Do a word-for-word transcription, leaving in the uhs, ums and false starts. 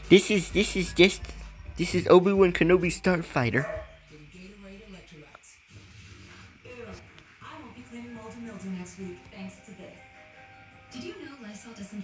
This is this is just this is Obi-Wan Kenobi Starfighter. I won't be cleaning mold and mildew next week, thanks to this. Did you know Lysol doesn't